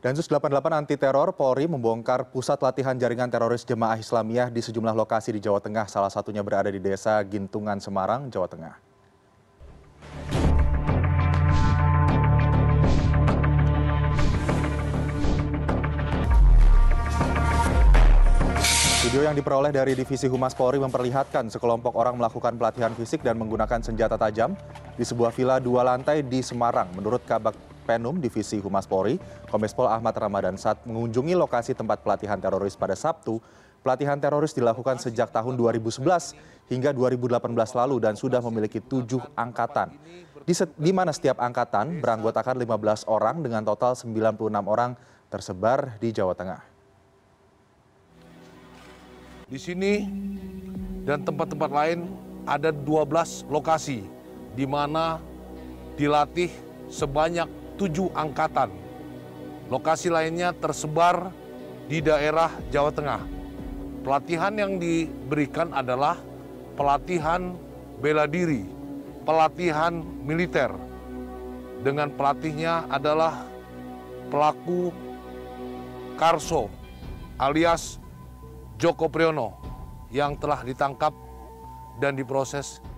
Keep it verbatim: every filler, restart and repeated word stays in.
Densus delapan puluh delapan Anti Teror Polri membongkar pusat latihan jaringan teroris Jemaah Islamiyah di sejumlah lokasi di Jawa Tengah, salah satunya berada di Desa Gintungan, Semarang, Jawa Tengah. Video yang diperoleh dari Divisi Humas Polri memperlihatkan sekelompok orang melakukan pelatihan fisik dan menggunakan senjata tajam di sebuah villa dua lantai di Semarang. Menurut Kabag Penum Divisi Humas Polri, Kombes Pol Ahmad Ramadan saat mengunjungi lokasi tempat pelatihan teroris pada Sabtu, pelatihan teroris dilakukan sejak tahun dua ribu sebelas hingga dua ribu delapan belas lalu dan sudah memiliki tujuh angkatan. Di, di mana setiap angkatan beranggotakan lima belas orang dengan total sembilan puluh enam orang tersebar di Jawa Tengah. Di sini dan tempat-tempat lain ada dua belas lokasi di mana dilatih sebanyak tujuh angkatan. Lokasi lainnya tersebar di daerah Jawa Tengah. Pelatihan yang diberikan adalah pelatihan bela diri, pelatihan militer. Dengan pelatihnya adalah pelaku Karso alias Joko Priyono yang telah ditangkap dan diproses